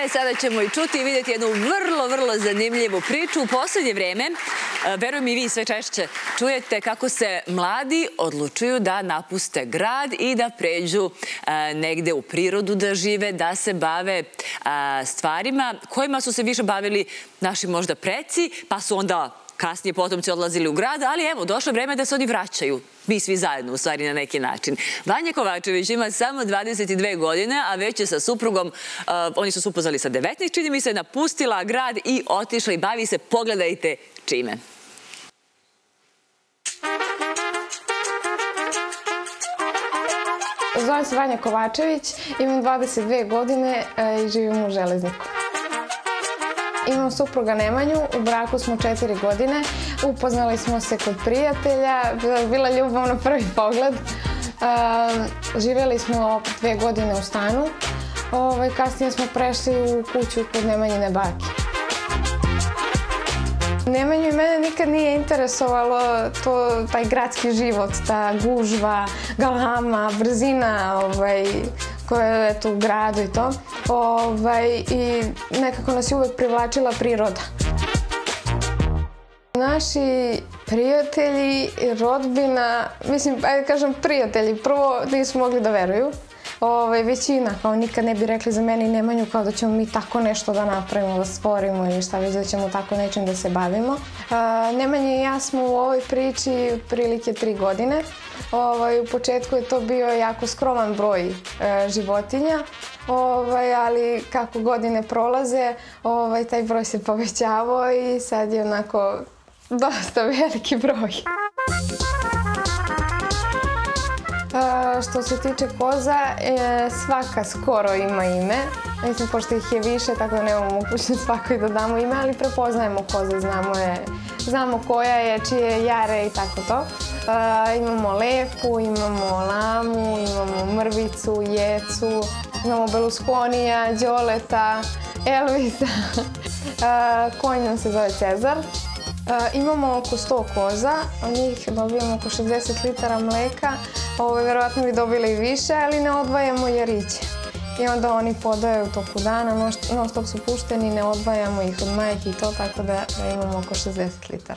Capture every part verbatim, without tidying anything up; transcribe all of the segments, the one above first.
E, sada ćemo i čuti i vidjeti jednu vrlo, vrlo zanimljivu priču. U poslednje vreme, verujem i vi sve češće, čujete kako se mladi odlučuju da napuste grad i da pređu negde u prirodu da žive, da se bave stvarima kojima su se više bavili naši možda preci, pa su onda kasnije potomci odlazili u grad, ali evo, došlo je vreme da se oni vraćaju. Mi svi zajedno, u stvari, na neki način. Vanja Kovačević ima samo dvadeset dve godine, a već je sa suprugom, oni su se upoznali sa devetnaest, čini mi se, napustila grad i otišla i bavi se, pogledajte čime. Zovem se Vanja Kovačević, imam dvadeset dve godine i živim u Železniku. Imam supruga Nemanju, u braku smo četiri godine, upoznali smo se kod prijatelja, bila ljubav na prvi pogled. Živjeli smo dve godine u stanu, kasnije smo prešli u kuću kod Nemanjine bake. Nemanju i mene nikad nije interesovalo taj gradski život, ta gužva, galama, brzina koja je u gradu i to. I nekako nas je uvek privlačila priroda. Naši prijatelji, rodbina, mislim, ajde kažem prijatelji, prvo nisu mogli da veruju. Većina, kao nikad ne bi rekli za mene i Nemanju kao da ćemo mi tako nešto da napravimo, da stvorimo ili šta već, da ćemo tako nečim da se bavimo. Nemanja i ja smo u ovoj priči otprilike tri godine. U početku je to bio jako skroman broj životinja, ali kako godine prolaze, taj broj se povećavao i sad je onako dosta veliki broj. Što se tiče koza, svaka skoro ima ime. Mislim, pošto ih je više, tako da nemamo mogućnost svakoj da damo ime, ali prepoznajemo koze, znamo koja je, čije je jare i tako to. Imamo Lepu, imamo Lamu, imamo Mrvicu, Jecu, imamo Belusconija, Đoleta, Elvisa. Konj nam se zove Cezar. Imamo oko sto koza, od njih dobijamo oko šezdeset litara mleka. Verovatno bi dobili i više, ali ne odvajamo jariće. I onda oni podaju u toku dana, non stop su pušteni, ne odvajamo ih od majke i to, tako da imamo oko šezdeset litara.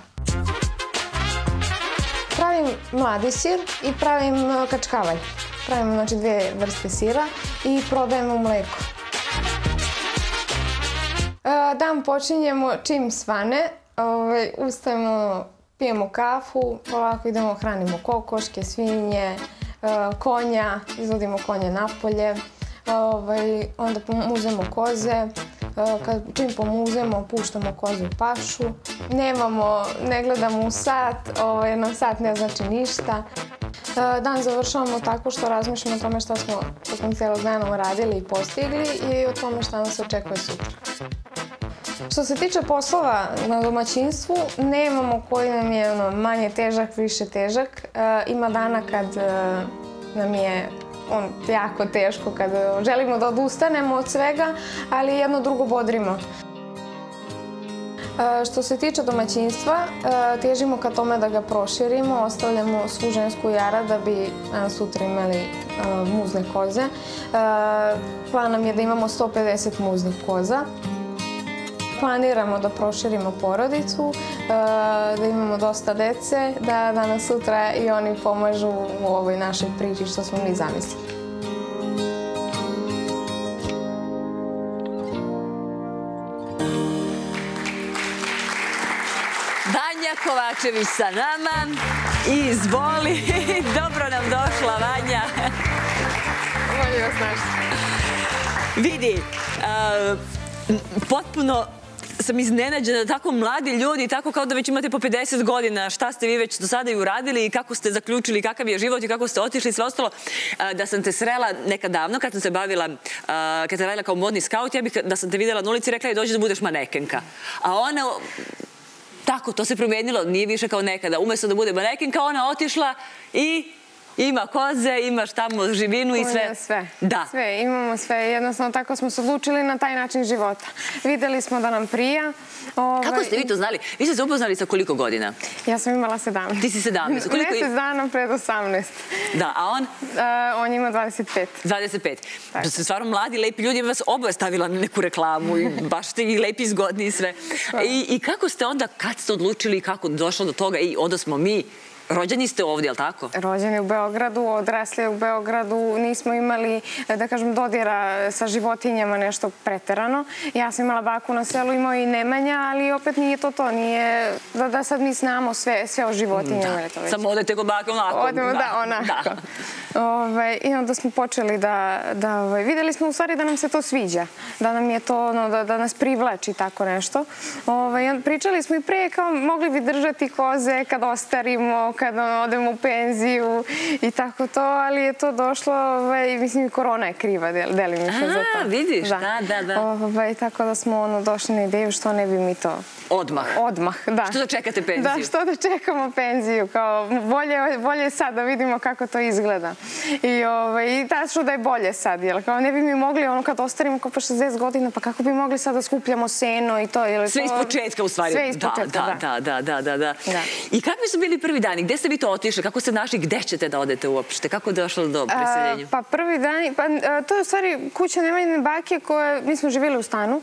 Pravim mladi sir i pravim kačkavalj. Pravimo znači dve vrste sira i prodajemo mleko. Dan počinjemo čim svane, ustajemo, pijemo kafu, polako idemo, hranimo kokoške, svinje, konja, izvodimo konje napolje, onda pomuzemo koze, čim pomuzemo puštamo koze u pašu, nemamo, ne gledamo u sat, nam sat ne znači ništa. Dan završavamo tako što razmišljamo o tome što smo tokom cijelog dana uradili i postigli i o tome šta nas očekuje sutra. Što se tiče poslova na domaćinstvu, nemamo koji nam je manje težak, više težak. Ima dana kad nam je jako teško, kad želimo da odustanemo od svega, ali jedno drugo bodrimo. Što se tiče domaćinstva, težimo ka tome da ga proširimo, ostavljamo svu žensku jara da bi sutra imali muzne koze. Plan nam je da imamo sto pedeset muznih koza. Planiramo da proširimo porodicu, da imamo dosta dece, da danas sutra i oni pomažu u ovoj našoj priči što smo mi zamislili. Vanja Kovačević sa nama. Izvoli. Dobro nam došla, Vanja. Bolje vas našli. Vidi, potpuno sam iznenađena da tako mladi ljudi, tako kao da već imate po pedeset godina, šta ste vi već do sada i uradili i kako ste zaključili, kakav je život i kako ste otišli i sve ostalo. Da sam te srela nekad davno, kad sam se bavila, kad sam radila kao modni skaut, ja bih da sam te videla na ulici i rekla i dođi da budeš manekenka. A ona, tako, to se promenilo, nije više kao nekada. Umesto da bude manekenka, ona otišla i Ima koze, imaš tamo živinu i sve. Sve. Da. Sve, imamo sve. Jednostavno tako smo se odlučili na taj način života. Videli smo da nam prija. Kako ste vi to znali? Vi ste se upoznali sa koliko godina? Ja sam imala sedamnaest. Ti si sedamnaest. Mesec dana pred osamnaest. Da, a on? On ima dvadeset pet. dvadeset pet. To ste stvarno mladi, lepi ljudi, vas oboje stavila na neku reklamu i baš ste i lepi, zgodni i sve. I kako ste onda, kad ste odlučili i kako došlo do toga i onda smo mi, rođeni ste ovdje, je li tako? Rođeni u Beogradu, odrasli u Beogradu, nismo imali, da kažem, dodira sa životinjama nešto preterano. Ja sam imala baku na selu, imao i Nemanja, ali opet nije to to, nije da sad mi znamo sve o životinjama. Samo odete kod bake onako. Odemo, da, onako. I onda smo počeli da, videli smo u stvari da nam se to sviđa, da nam je to, da nas privlači tako nešto. Pričali smo i pre kao mogli bi držati koze kad ostarimo, kada odemo u penziju i tako to, ali je to došlo, mislim i korona je kriva delimično za to. A, vidiš, da, da, da. Tako da smo došli na ideju što ne bi mi to... Odmah. Odmah, da. Što da čekate penziju? Da, što da čekamo penziju, kao bolje sad da vidimo kako to izgleda. I tačno da je bolje sad, jer kao ne bi mi mogli, ono kad ostarimo kao pa šezdeset godina, pa kako bi mogli sad da skupljamo seno i to. Sve iz početka u stvari. Sve iz početka, da. Da, da, da, da. I kakvi su bili prvi dani? Gde ste vi to otišli? Kako ste našli? Gde ćete da odete uopšte? Kako je došlo do preseljenja? Pa prvi dani, to je u stvari kuća Nemanjine bake koje, mi smo živjeli u stanu.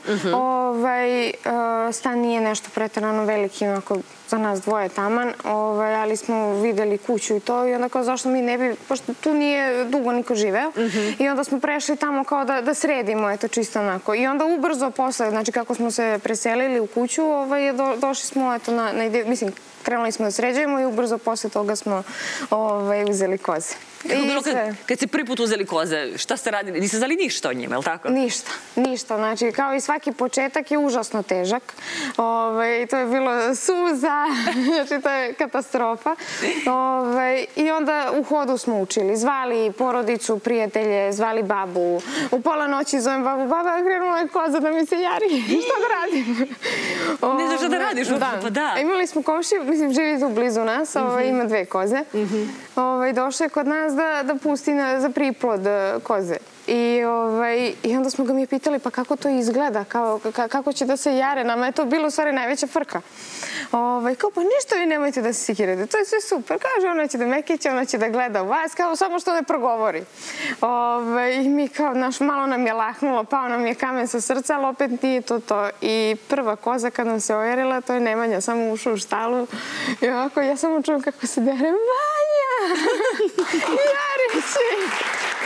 Stan nije nešto preterano veliki, onako za nas dvoje taman, ali smo videli kuću i to i onda kao zašto mi ne bi, pošto tu nije dugo niko živeo i onda smo prešli tamo kao da sredimo, eto čisto onako. I onda ubrzo posle, znači kako smo se preselili u kuću, došli smo eto na ideju, mislim, krenuli smo da sređujemo i ubrzo posle toga smo uzeli koze. Kako bilo kad ste prvi put uzeli koze, šta ste radili? Niste znali ništa o njima, je li tako? Ništa, ništa. Znači, kao i svaki početak je užasno težak. To je bilo suza, znači to je katastrofa. I onda u hodu smo učili. Zvali porodicu, prijatelje, zvali babu. U pola noći zovem babu, baba, krenula je koza da mi se jari. Šta da radim? Ne znaš šta da radiš, pa da. Imali smo komšiju, mislim, živi tu blizu nas, ima dve koze. Došao je kod nas da pusti za priplod koze. I onda smo ga mi pitali pa kako to izgleda, kako će da se jare. Nama je to bilo u stvari najveća frka. Kao pa ništa vi nemojte da se sikirate, to je sve super. Kaže ona će da mekeće, ona će da gleda u vas, kao samo što ne progovori. I mi kao, naš, malo nam je lahnulo, pao nam je kamen sa srca, ali opet nije to to. I prva koza kad nam se ojarila, to je Nemanja, samo ušao u štalu. I ovako, ja samo čujem kako se dere, Vanja! Jari se!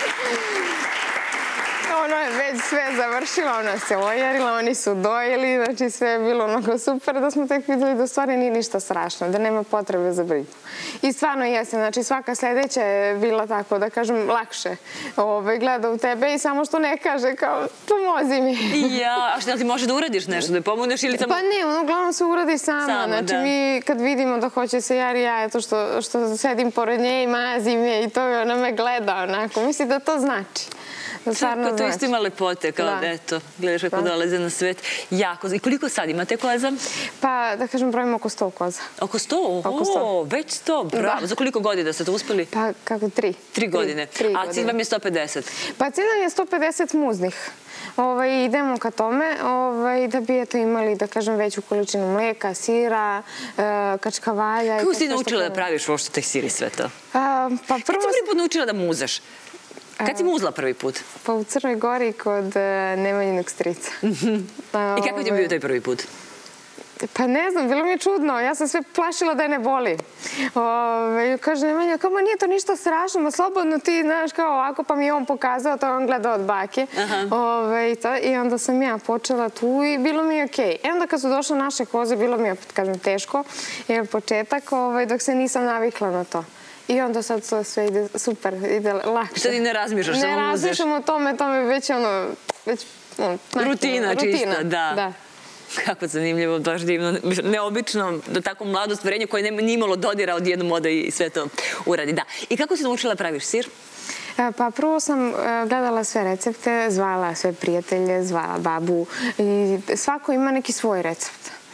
Ono je već sve završilo, ona se ojarila, oni su dojeli, znači sve je bilo onako super da smo tek videli da u stvari nije ništa strašno, da nema potrebe za brigu. I stvarno jeste, znači svaka sledeća je bila tako, da kažem, lakše gleda u tebe i samo što ne kaže kao pomozi mi. Ja, a što ti može da uradiš nešto, da je pomogneš ili samo... Pa ne, ono uglavnom se uradi sama, znači mi kad vidimo da hoće se jari ja, eto što sedim pored nje i mazim je i to ona me gleda onako, misli da to znači. Tako, to isto ima lepote, kao da, eto, gledaš kako dolaze na svet. Jako. I koliko sad imate koza? Pa, da kažem, brojimo oko sto koza. Oko sto? O, već sto, bravo. Za koliko godina ste to uspeli? Pa, kako, tri. Tri godine. A cilj vam je sto pedeset? Pa, cilj vam je sto pedeset muznih. Idemo ka tome da bi eto imali, da kažem, veću količinu mleka, sira, kačkavalja. Kako si naučila da praviš uopšte taj sir i sve to? Pa, prvo... Kad si prvi put naučila da muzaš? Kad si muzla prvi put? Pa u Crnoj Gori kod Nemanjinog strica. I kako ti je bio taj prvi put? Pa ne znam, bilo mi je čudno. Ja sam sve plašila da je ne boli. Kaže Nemanja, kao ma nije to ništa strašno, ma slobodno ti, znaš, kao ovako, pa mi je on pokazao, to je on gledao od bake. I onda sam ja počela tu i bilo mi je okej. I onda kad su došle naše koze, bilo mi je, kažem, teško, jer početak, dok se nisam navikla na to. I onda sad sve ide super, ide lakše. Sad i ne razmišljaš, samo muzeš. Ne razmišljam o tome, to mi već ono... Rutina čista, da. Kako zanimljivo, baš divno, neobično da tako mlado stvorenje koje nije imalo dodira odjednom ode i sve to uradi. Da. I kako si naučila praviš sir? Pa prvo sam gledala sve recepte, zvala sve prijatelje, zvala babu i svako ima neki svoj recept.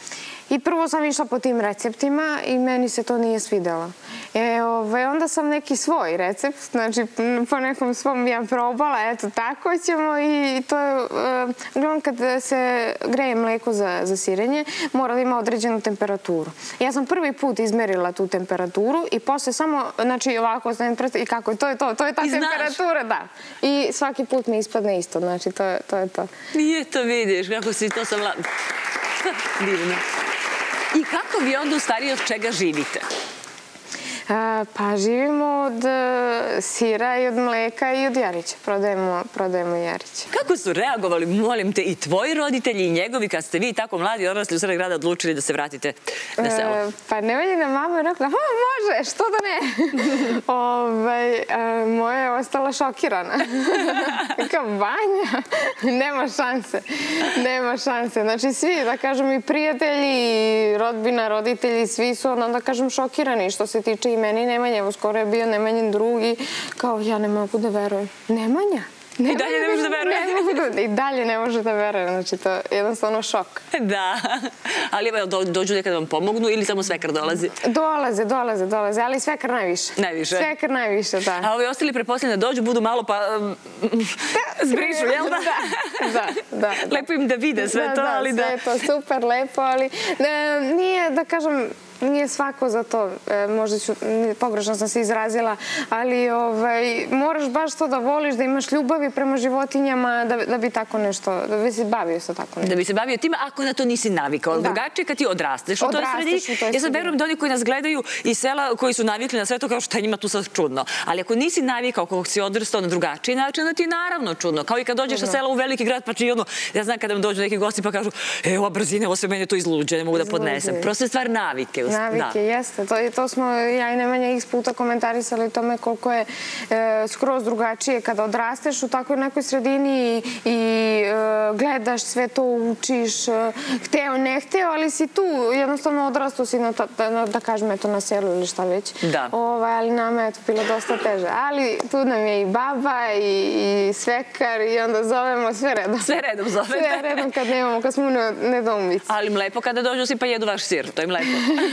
I prvo sam išla po tim receptima i meni se to nije svidelo. E, ove, onda sam neki svoj recept, znači po nekom svom ja probala, eto tako ćemo i to je, e, uglavnom kad se greje mleko za, za sirenje, mora da ima određenu temperaturu. Ja sam prvi put izmerila tu temperaturu i posle samo, znači ovako ostavim prst i kako je, to je to, to je ta temperatura, da. I svaki put mi ispadne isto, znači to je to. Je to. Nije to, vidiš, kako si to sam... Divno. I kako vi onda u stvari od čega živite? Pa živimo od sira i od mleka i od jarića. Prodajemo jarića. Kako su reagovali, molim te, i tvoji roditelji i njegovi kad ste vi tako mladi odrasli u sred grada odlučili da se vratite na selo? Pa Nemanjina mama je rekla, može, što da ne? Moja je ostala šokirana. Kao, Vanja, nema šanse. Nema šanse. Znači svi, da kažem, i prijatelji, rodbina, roditelji, svi su onda, da kažem, šokirani što se tiče i meni Nemanja. Evo, skoro je bio Nemanjin drugi. Kao, ja ne mogu da verujem. Nemanja? I dalje ne može da veruje. I dalje ne može da veruje. Znači, to je jednostavno šok. Da. Ali dođu nekada da vam pomognu ili samo svekar dolazi? Dolaze, dolaze, dolaze. Ali svekar najviše. Najviše? Svekar najviše, da. A ovi ostali preposljedno da dođu, budu malo pa zbrišu, jel da? Da, da. Lepo im da vide sve to, ali da... Da, sve je to super lepo, ali nije, da kažem, nije svako za to, možda ću, pogrešno sam se izrazila, ali moraš baš to da voliš, da imaš ljubavi prema životinjama, da bi tako nešto, da bi se bavio sa tako nešto. Da bi se bavio time, ako na to nisi navikao. Drugačije kad ti odrasteš u toj sredini. Ja sad verujem da oni koji nas gledaju iz sela, koji su navikli na sve to, kao što je njima tu sad čudno. Ali ako nisi navikao, kako si odrastao na drugačiji način, onda ti je naravno čudno. Kao i kad dođeš sa sela u veliki grad, pa či ono, ja znam kada vam dođu neki gosti pa kažu, e, ova brzina, ovo sve meni to izluđe, ne mogu da podnesem. Prosto je stvar navike. Navike, jeste. To smo, ja i Nemanja x puta komentarisali tome koliko je skroz drugačije kada odrasteš u takvoj nekoj sredini i gledaš sve to, učiš, hteo, ne hteo, ali si tu, jednostavno odrastao si, da kažem, eto, na selu ili šta već. Da. Ali nama je to bilo dosta teže. Ali tu nam je i baba i svekar i onda zovemo sve redom. Sve redom zovete? Sve redom kad nemamo, kad smo u nedoumici. Ali im lepo kada dođu si pa jedu vaš sir, to im lepo.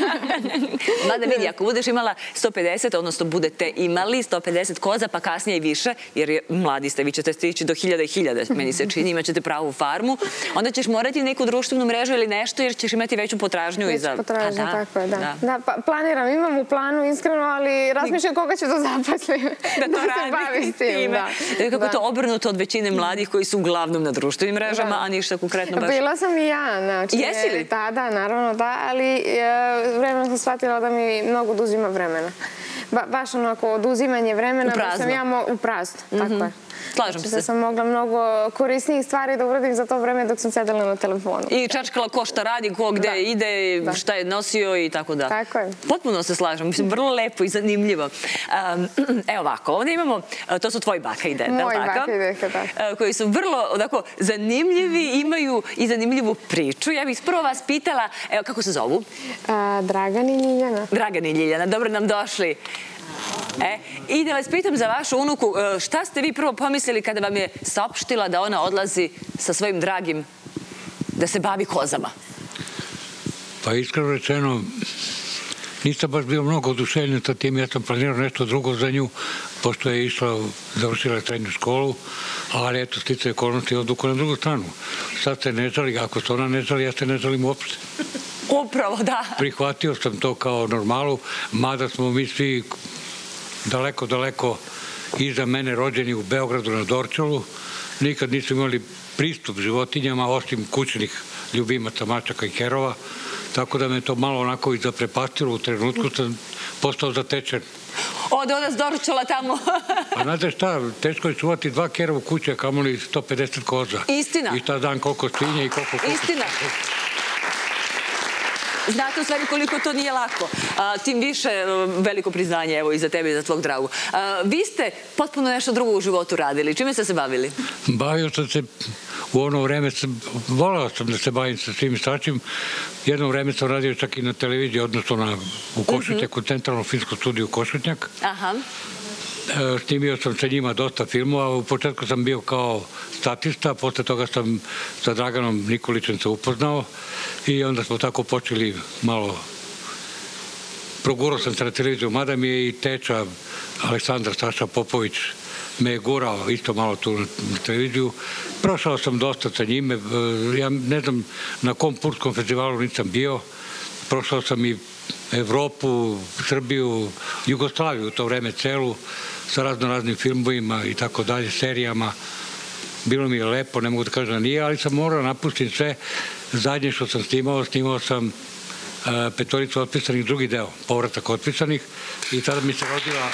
Mada vidi, ako budeš imala sto pedeset, odnosno budete imali sto pedeset koza, pa kasnije i više, jer mladi ste, vi ćete stići do hiljada i hiljada, meni se čini, imat ćete pravu farmu, onda ćeš morati neku društvenu mrežu ili nešto, jer ćeš imati veću potražnju. Veću potražnju, tako je, da. Da, planiram, imam u planu, iskreno, ali razmišljam koga ću da zaposlim. Da to radi s tim. Kako je to obrnuto od većine mladih koji su uglavnom na društvenim mrežama, a ništa konkretno baš... Bila sam i ja, znači... Jesi li? Da, da, naravno da, ali vremenom sam shvatila da mi mnogo oduzima vremena. Baš onako oduzimanje vremena da sam ja u prazno. Tako je. Slažem se. Da sam mogla mnogo korisnijih stvari da uradim za to vreme dok sam sedela na telefonu. I čačkala ko šta radi, ko gde ide, šta je nosio i tako da. Tako je. Potpuno se slažem. Mislim, vrlo lepo i zanimljivo. Evo ovako, ovdje imamo, to su tvoji baka i deda, Moji baka i deka, da. Koji su vrlo zanimljivi, imaju i zanimljivu priču. Ja bih prvo vas pitala, evo, kako se zovu? Dragan i Ljiljana. Dragan i Ljiljana, dobro nam došli. I da vas pitam za vašu unuku, šta ste vi prvo pomislili kada vam je saopštila da ona odlazi sa svojim dragim da se bavi kozama? Pa iskreno rečeno, nisam baš bio mnogo oduševljen sa tim, ja sam planirao nešto drugo za nju, pošto je išla, završila srednju školu, ali eto, sticaje okolnosti odluku na drugu stranu. Sad se ne žali, ako se ona ne žali, ja se ne žalim uopšte. Upravo, da. Prihvatio sam to kao normalu, mada smo mi svi daleko, daleko iza mene rođeni u Beogradu na Dorčolu. Nikad nisu imali pristup životinjama, osim kućnih ljubimaca, mačaka i kerova. Tako da me to malo onako i zaprepastilo. U trenutku sam postao zatečen. Ode ona s Dorčola tamo. Pa znate šta, teško je čuvati dva kera u kući, a kamoli sto pedeset koza. Istina. I šta dan koliko svinje i koliko kuća. Istina. Znate u stvari koliko to nije lako. Tim više veliko priznanje evo i za tebe i za tvog dragu. Vi ste potpuno nešto drugo u životu radili. Čime ste se bavili? Bavio sam se u ono vreme voleo sam da se bavim sa svim stačim. Jedno vreme sam radio čak i na televiziji, odnosno u Košutnjaku, u centralnom filmskom studiju Košutnjak. Aha. Snimio sam sa njima dosta filmova. U početku sam bio kao statista, posle toga sam sa Draganom Nikolićem se upoznao i onda smo tako počeli malo. Progurao sam se na televiziju, mada mi je i teča Aleksandar Saša Popović me je gurao isto malo tu na televiziju. Prošao sam dosta sa njime. Ja ne znam na kom Purskom festivalu nisam bio. Prošao sam i Evropu, Srbiju, Jugoslaviju u to vreme celu, sa razno raznim filmovima i tako dalje, serijama. Bilo mi je lepo, ne mogu da kažem da nije, ali sam morao napustiti sve. Zadnje što sam snimao, snimao sam Petoricu otpisanih, drugi deo, Povratak otpisanih, i tada mi se rodila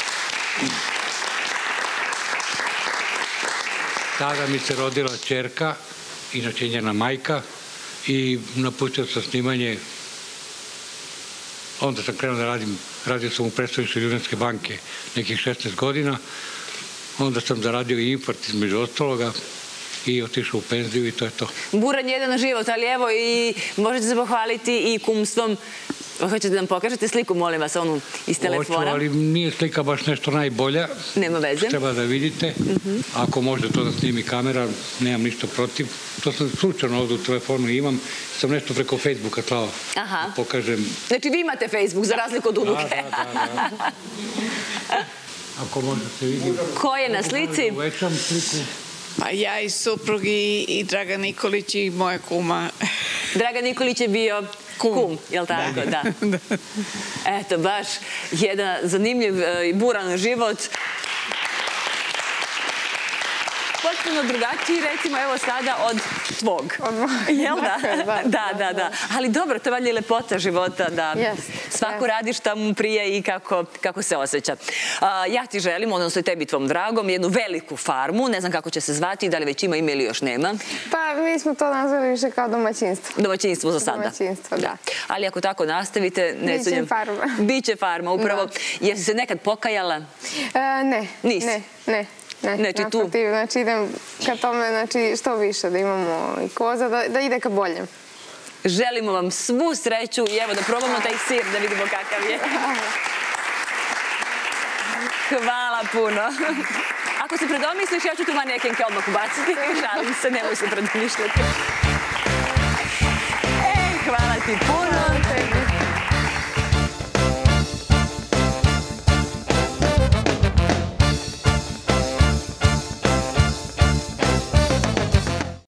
tada mi se rodila ćerka, inače njena majka, i napustio sam snimanje. Onda sam krenuo da radim, radio sam u predstavništvu Ljubljanske banke nekih šesnaest godina, onda sam zaradio i infarkt između ostaloga i otišao u penziju i to je to. Buran jedan na život, ali evo i možete se pohvaliti i kumstvom. Hoćete da nam pokažete sliku, molim vas, onu iz telefona? Hoću, ali nije slika baš nešto najbolja. Nema veze. Treba da vidite. Ako može to da snimi kamera, nemam ništa protiv. To sam slučajno ovdje u telefonu imam. Sam nešto preko Facebooka slao. Aha. Pokažem. Znači vi imate Facebook, za razliku od unuke. Da, da, da. Ako može se vidi. Ko je na slici? Uvećam sliku. Pa ja i suprug i Dragan Nikolić i moja kuma. Dragan Nikolić je bio kum, je li tako? Da. Eto, baš jedan zanimljiv i buran život. Potpuno drugačiji, recimo, evo sada od tvog. Od mojeg. Jel da? Da, da, da. Ali dobro, to valjda je lepota života, da svako radi šta mu prije i kako se osjeća. Ja ti želim, odnosno i tebi tvom dragom, jednu veliku farmu, ne znam kako će se zvati, da li već ima ime ili još nema? Pa mi smo to nazvali više kao domaćinstvo. Domaćinstvo za sada. Domaćinstvo, da. Ali ako tako nastavite... Biće farma. Biće farma, upravo. Jesi se nekad pokajala? Ne. Nisi? Ne, ne. Ne, naprotiv, znači idem ka tome, znači što više, da imamo i koza, da ide ka boljem. Želimo vam svu sreću i evo da probamo taj sir, da vidimo kakav je. Hvala puno. Ako se predomisliš, ja ću tu manekenke odmah ubaciti. Šalim se, nemoj se predomišljati. Ej, hvala ti puno.